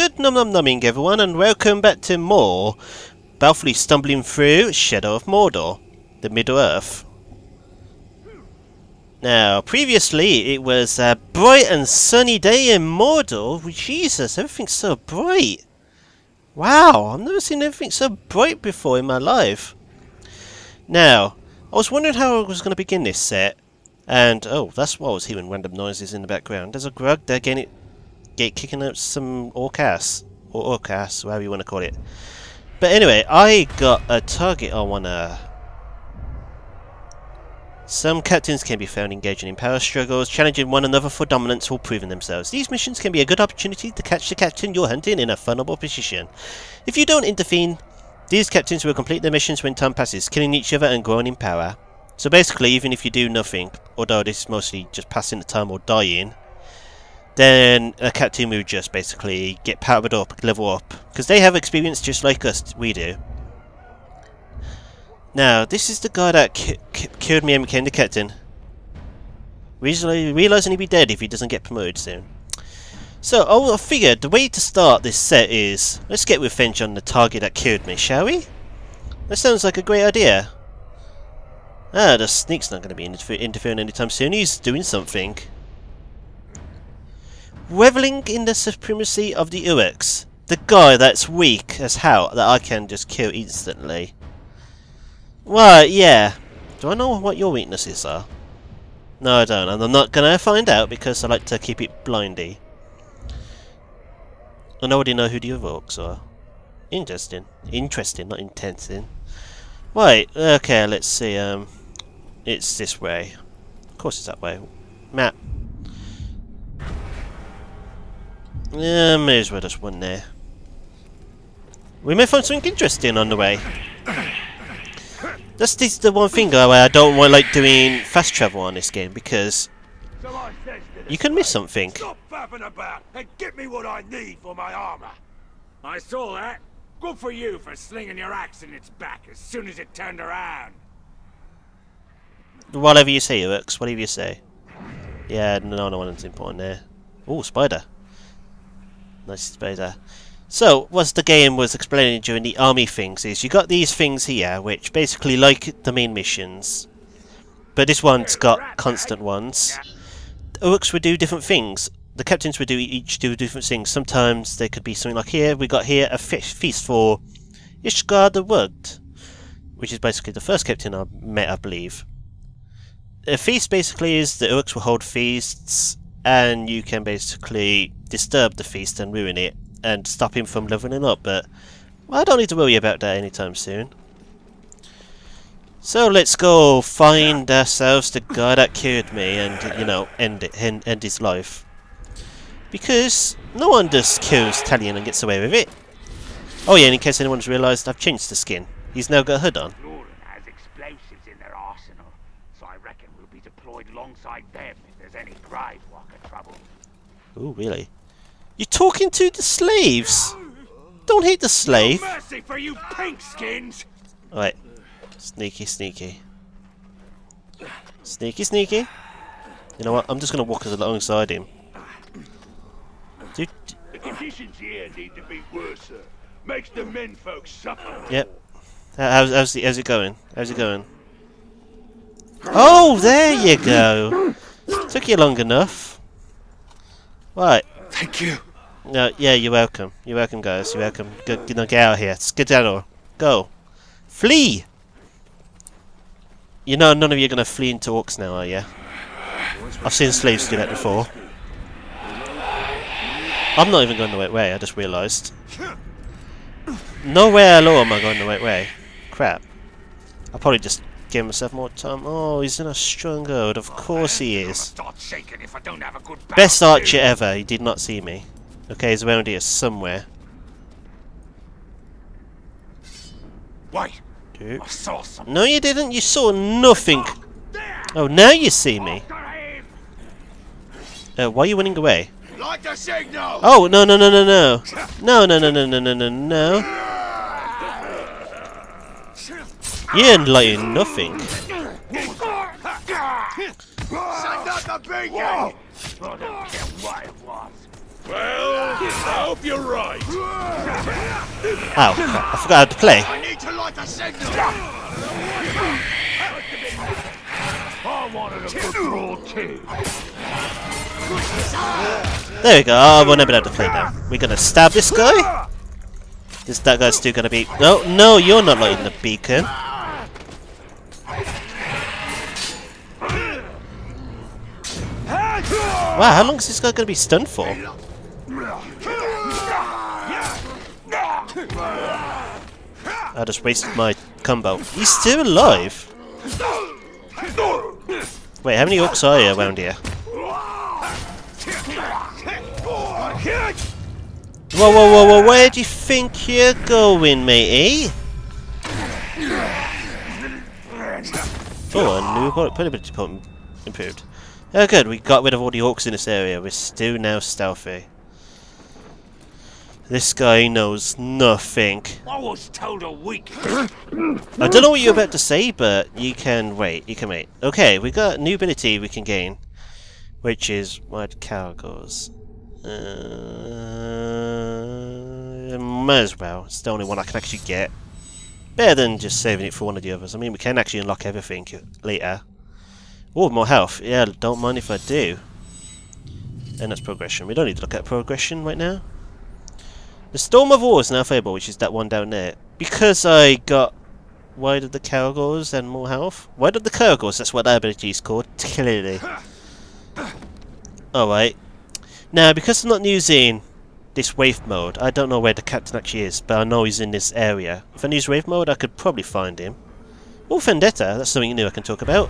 Good numbing everyone, and welcome back to more Balfully stumbling through Shadow of Mordor, the Middle-earth. Now, previously it was a bright and sunny day in Mordor. Jesus, everything's so bright. Wow, I've never seen anything so bright before in my life. Now, I was wondering how I was going to begin this set, and oh, that's why I was hearing random noises in the background. There's a grug there kicking up some orc ass, or orc ass, whatever you want to call it. But anyway, I got a target I wanna. Some captains can be found engaging in power struggles, challenging one another for dominance or proving themselves. These missions can be a good opportunity to catch the captain you're hunting in a vulnerable position. If you don't intervene, these captains will complete their missions when time passes, killing each other and growing in power. So basically, even if you do nothing, although this is mostly just passing the time or dying, then a captain will just basically get powered up, level up, because they have experience just like us, we do. Now, this is the guy that killed me and became the captain. Realising he'd be dead if he doesn't get promoted soon. So, I figured the way to start this set is, let's get revenge on the target that killed me, shall we? That sounds like a great idea. Ah, the sneak's not going to be interfering anytime soon, he's doing something. Reveling in the supremacy of the Uruks, the guy that's weak as hell that I can just kill instantly. Well, yeah. Do I know what your weaknesses are? No, I don't, and I'm not gonna find out because I like to keep it blindy. I already know who the other orcs are. Interesting. Interesting, not intensing. Right, okay, let's see, it's this way. Of course it's that way. Map. Yeah, may as well just one there. We may find something interesting on the way. That's the one thing where I don't like doing fast travel on this game, because you can miss something. Stop faffing about and get me what I need for my armor. I saw that. Good for you for slinging your axe in its back as soon as it turned around. Whatever you say, Uruk, whatever you say. Yeah, no one's important there. Oh, spider. Nice spider. So, what the game was explaining during the army things is you got these things here, which basically like the main missions, but this one's got constant ones. The Uruks would do different things. The captains would each do different things. Sometimes they could be something like here. We got here a feast for Ishgar the Rugged, which is basically the first captain I met, I believe. A feast basically is the Uruks will hold feasts, and you can basically disturb the feast and ruin it and stop him from leveling up, but I don't need to worry about that anytime soon. So let's go find ourselves the guy that killed me and, you know, end his life. Because no one just kills Talion and gets away with it. Oh yeah, and in case anyone's realised, I've changed the skin. He's now got a hood on. Has explosives in their arsenal, so I reckon we'll be deployed alongside them if there's any grave walker trouble. Oh, really? You're talking to the slaves? Don't hate the slave. No mercy for you pink skins. Right. Sneaky, sneaky. Sneaky, sneaky. You know what? I'm just going to walk alongside him. Dude. The conditions here need to be worse. Makes the men folks suffer. Yep. How's it going? How's it going? Oh, there you go. Took you long enough. Right. Thank you. No, yeah, you're welcome. You're welcome, guys. You're welcome. Get out of here. Skedaddle. Go. Flee! You know none of you are going to flee into orcs now, are you? I've seen slaves do that before. I'm not even going the right way, I just realised. Nowhere at all am I going the right way. Crap. I'll probably just give myself more time. Oh, he's in a stronghold. Of course he is. Best archer ever. He did not see me. Okay, he's around here somewhere. Wait. Dude. I saw something. No, you didn't. You saw nothing. Oh, now you see me. Why are you running away? Like the signal. Oh, no. No. You ain't lighting nothing. Send out the beacon. I don't care what it was. Well, I hope you're right. Ow, I forgot how to play. I need to light the signal. I wanted a good brawl too. There we go. Oh, we'll never be able to play now. We're gonna stab this guy. That guy's still gonna be. No, no, you're not lighting the beacon. Wow, how long is this guy gonna be stunned for? I just wasted my combo. He's still alive. Wait, how many orcs are you around here? Whoa, whoa, whoa, whoa, where do you think you're going, matey? Oh, a new ability department improved. Oh good, we got rid of all the orcs in this area. We're still now stealthy. This guy knows nothing. I was told a week. I don't know what you're about to say, but you can wait. You can wait. Okay, we got a new ability we can gain, which is Wide Caragors. Might as well. It's the only one I can actually get. Better than just saving it for one of the others. I mean, we can actually unlock everything later. Oh, more health. Yeah, don't mind if I do. And that's progression. We don't need to look at progression right now. The Storm of War is now available, which is that one down there. Because I got Wide of the Caragors and more health. Wide of the Caragors, that's what that ability is called. Clearly. Alright. Now, because I'm not using this wave mode, I don't know where the captain actually is, but I know he's in this area. If I use wave mode, I could probably find him. Oh, Vendetta, that's something new I can talk about.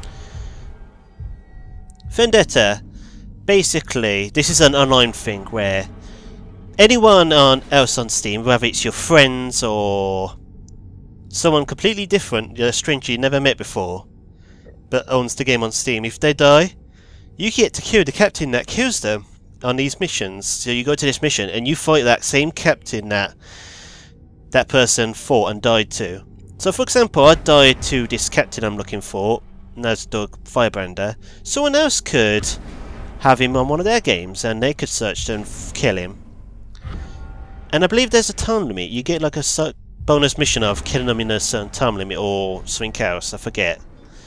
Vendetta, basically, this is an online thing where anyone else on Steam, whether it's your friends or someone completely different, a stranger you never met before, but owns the game on Steam, if they die, you get to kill the captain that kills them on these missions. So you go to this mission and you fight that same captain that person fought and died to. So for example, I died to this captain I'm looking for, Nazdog Firebrander. Someone else could have him on one of their games and they could search and kill him. And I believe there's a time limit. You get like a bonus mission of killing them in a certain time limit or something else. I forget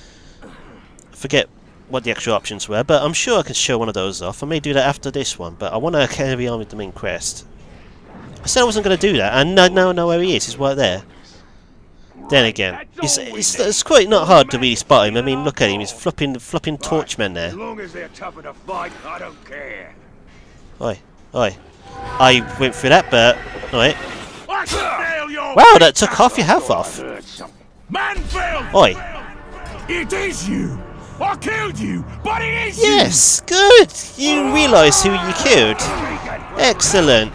what the actual options were, but I'm sure I can show one of those off. I may do that after this one, but I want to carry on with the main quest. I said I wasn't going to do that, and now I know where he is. He's right there. Then again, it's quite not hard to really spot him. I mean, look at him. He's flopping torchman there. As long as they're tough to fight, I don't care. Oi, oi. I went through that, but alright. Wow, that took half your health off. Manfield! Oi. It is you! I killed you, but it is yes, good! You realise who you killed. Excellent.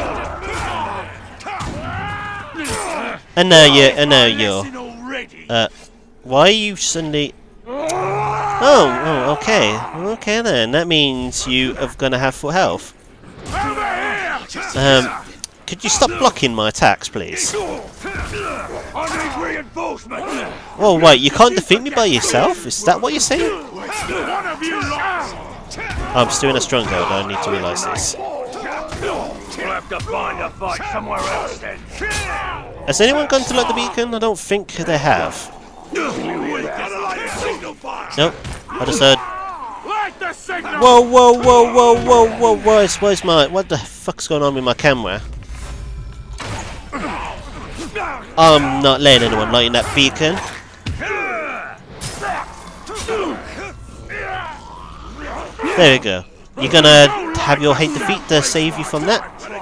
And now you're why are you suddenly Oh, okay. Okay then. That means you are gonna have full health. Could you stop blocking my attacks, please? Oh wait, you can't defeat me by yourself? Is that what you're saying? I'm still in a stronghold, I need to realise this. We'll have to find a fight somewhere else then. Has anyone gone to light the beacon? I don't think they have. Nope, I just heard. Whoa, whoa, whoa, whoa, whoa, whoa, where's my... What the fuck's going on with my camera? I'm not letting anyone light in that beacon. There we go. You're gonna have your hate defeat to save you from that?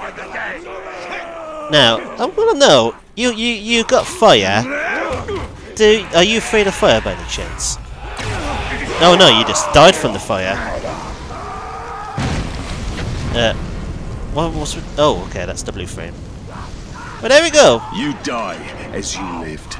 Now, I wanna know, you got fire. Are you afraid of fire by any chance? Oh no, you just died from the fire. What was... Oh, okay, that's the blue frame. But there we go. You die as you lived.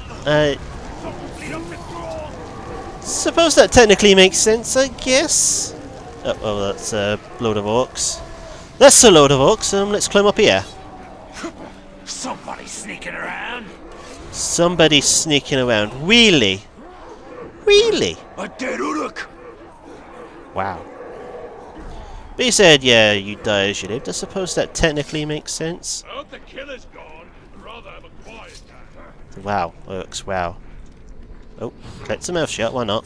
Suppose that technically makes sense, I guess. Oh, that's a load of orcs. That's a load of orcs. Let's climb up here. Somebody sneaking around. Somebody sneaking around. Really? Really? A dead Uruk. Wow. But he said, yeah, you die as you lived. I suppose that technically makes sense. I hope the killer's gone. I'd rather have a quiet time. Wow, works, wow. Oh, collect some health shot, why not?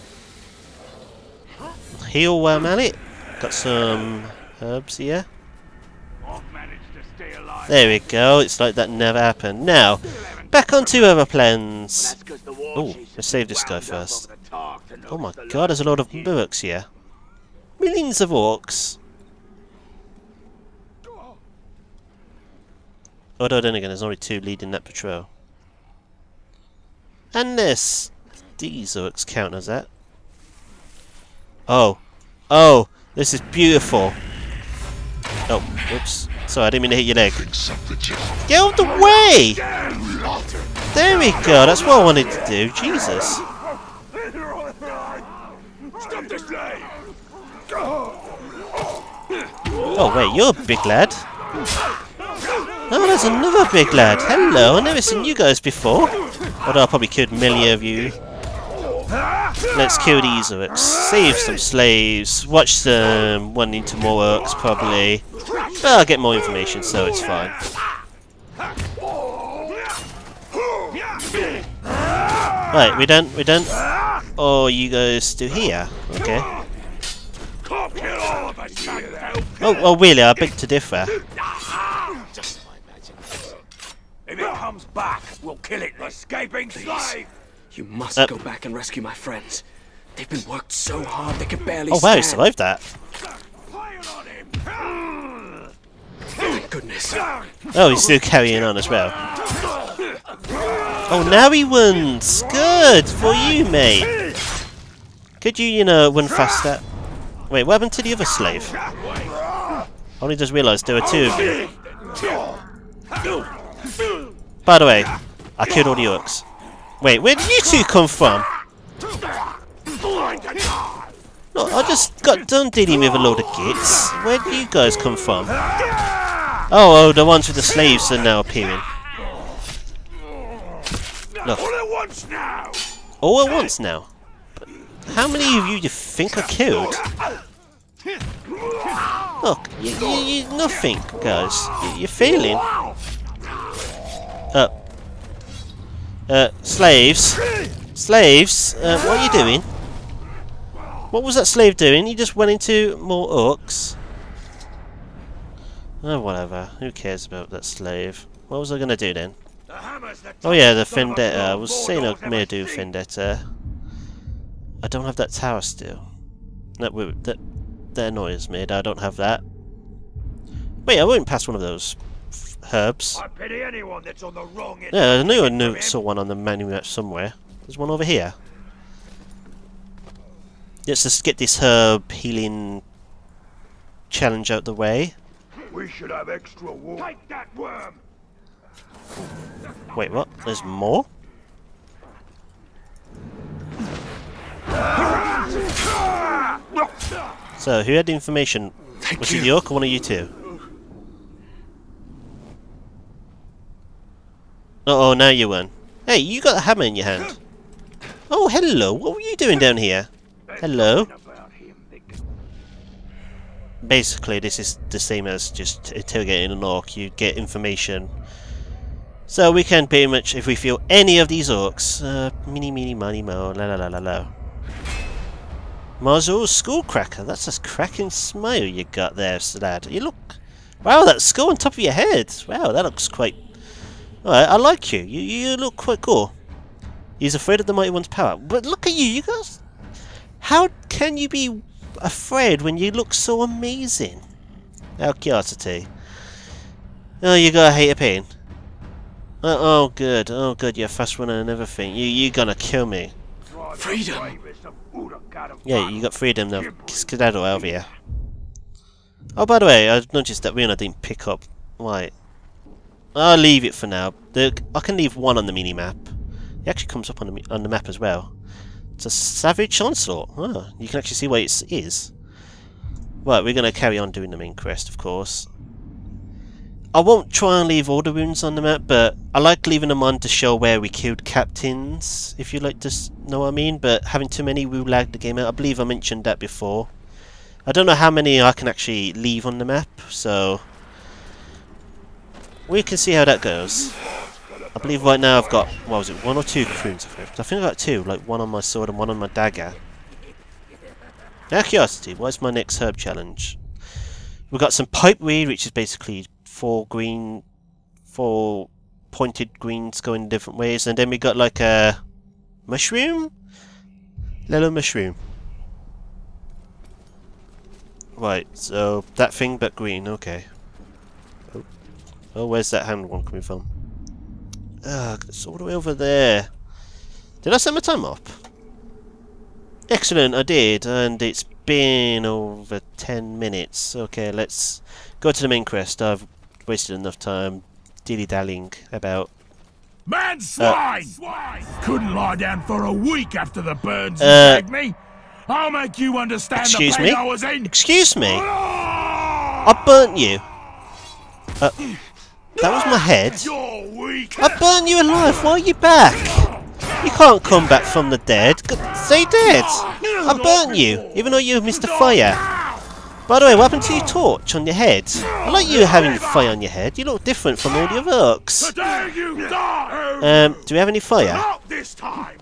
Heal mallet. Got some herbs here. I've managed to stay alive. There we go, it's like that never happened. Now, back onto other plans. Oh, let's save this guy first. Oh my god, there's a lot of Uruks here. Millions of orcs. Although then again, there's only 2 leading that patrol. Unless these orcs count as that. Oh. Oh, this is beautiful. Oh, whoops. Sorry, I didn't mean to hit your leg. Get out of the way! There we go, that's what I wanted to do. Jesus. Stop this slave! Oh wait, you're a big lad. Oh, there's another big lad. Hello, I've never seen you guys before. Although I probably killed many of you. Let's kill these orcs. Save some slaves. Watch them run into more orcs, probably. But I'll get more information, so it's fine. Right, we done? We done? Oh, you guys still here? Okay. Oh, really? I beg to differ. If it comes back, we'll kill it. Escaping slave! You must go back and rescue my friends. They've been worked so hard they can barely Oh wow, he stand. survived that. Thank goodness. Oh, he's still carrying on as well. Oh, now he runs! Good for you, mate! Could you know, run faster? Wait, what happened to the other slave? I only just realised there were 2 of you. By the way, I killed all the orcs. Wait, where did you 2 come from? No, I just got done dealing with a load of gits. Where did you guys come from? Oh, the ones with the slaves are now appearing. Look. All at once now! All at once now? But how many of you do you think I killed? Look, you nothing, guys. You're failing. Slaves. Slaves, what are you doing? What was that slave doing? He just went into more orcs. Oh, whatever. Who cares about that slave? What was I going to do then? Oh yeah, the Vendetta. I was saying I may do Vendetta. I don't have that tower still. That annoys me. I don't have that. Wait, I went past one of those herbs. I pity anyone that's on the wrong end. Yeah, I knew I saw one on the menu map somewhere. There's one over here. Let's just get this herb healing challenge out the way. We should have extra water. Take that worm! Wait, what? There's more? So, who had the information? Was it Uruk or one of you 2? Uh oh, now you won. Hey, you got a hammer in your hand. Oh, hello. What were you doing down here? Hello. Basically, this is the same as just interrogating an orc. You get information. So we can pretty much, if we feel any of these orcs, meeny, meeny, miny, mo, la la la la la. Mordor skullcracker. That's a cracking smile you got there, lad. You look... Wow, that skull on top of your head. Wow, that looks quite... Alright, I like you. You look quite cool. He's afraid of the Mighty One's power. But look at you, you guys... How can you be afraid when you look so amazing? Out of curiosity. Oh, you gotta hate a pain. Oh, good. Oh, good. You're a fast runner and everything. You're gonna kill me. Freedom! Yeah, you got freedom now. Skedaddle out of here. Oh, by the way, I've noticed that Runa didn't pick up. Right. I'll leave it for now. I can leave one on the mini-map. It actually comes up on the map as well. It's a Savage Onslaught. Oh, you can actually see where it is. Right, we're going to carry on doing the main quest, of course. I won't try and leave all the runes on the map, but I like leaving them on to show where we killed captains, if you like to know what I mean. But having too many will lag the game out. I believe I mentioned that before. I don't know how many I can actually leave on the map, so we can see how that goes. I believe right now I've got, what was it, 1 or 2 runes equipped? I think I've got 2, like 1 on my sword and 1 on my dagger. Out of curiosity, what's my next herb challenge? We've got some pipe weed, which is basically 4 pointed greens going different ways, and then we got like a mushroom? Little mushroom. Right, so that thing but green, okay. Oh, where's that hand one coming from? It's all the way over there. Did I set my time up? Excellent, I did, and it's been over 10 minutes. Okay, let's go to the main quest. I've wasted enough time dilly-dallying about. Man swine! Couldn't lie down for a week after the burns you gave me. I'll make you understand the pain I was in. Excuse me? I burnt you. That was my head. I burnt you alive. Why are you back? You can't come back from the dead. Stay dead. I burnt you, even though you missed the fire. By the way, what happened to your torch on your head? I like you having the fire on your head. You look different from all the other orcs. Do we have any fire? Not this time.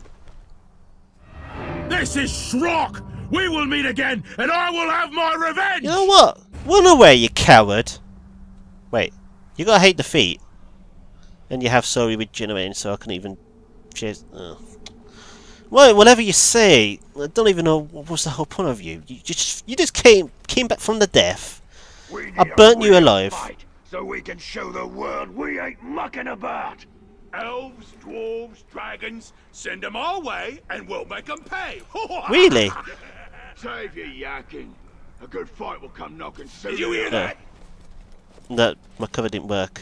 This is Shrock. We will meet again, and I will have my revenge. You know what? Run away, you coward. Wait, you gotta hate defeat. And you have slowly regenerating, so I can even chase. Well, whatever you say, I don't even know what was the whole point of you. You just came back from the death. I burnt you alive. So we can show the world we ain't mucking about. Elves, dwarves, dragons, send them our way, and we'll make them pay. Really? Save your yakking. A good fight will come knocking soon. Did you hear that? That my cover didn't work.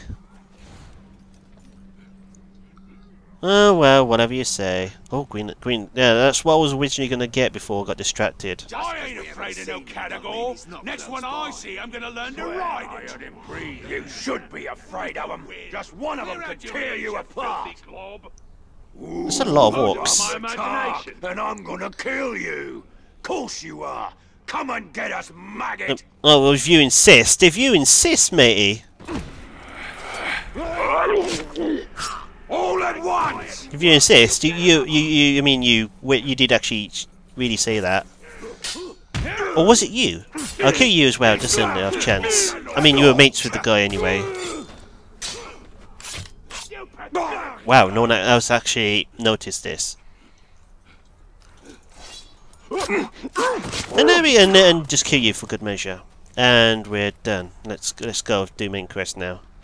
Oh well, whatever you say. Oh, green. Yeah, that's what I was originally gonna get before I got distracted. I ain't afraid of no category. Next one I see, I'm gonna learn to ride it. You should be afraid of them. Just one of them could tear you apart. That's a lot of orcs. And I'm gonna kill you. Course you are. Come and get us, maggot. Oh, well, if you insist, matey. All at once. If you insist, I mean you did actually really say that. Or was it you? I'll kill you as well, just on the off chance. I mean, you were mates with the guy anyway. Wow, no one else actually noticed this. And just kill you for good measure. And we're done. Let's go do main quest now.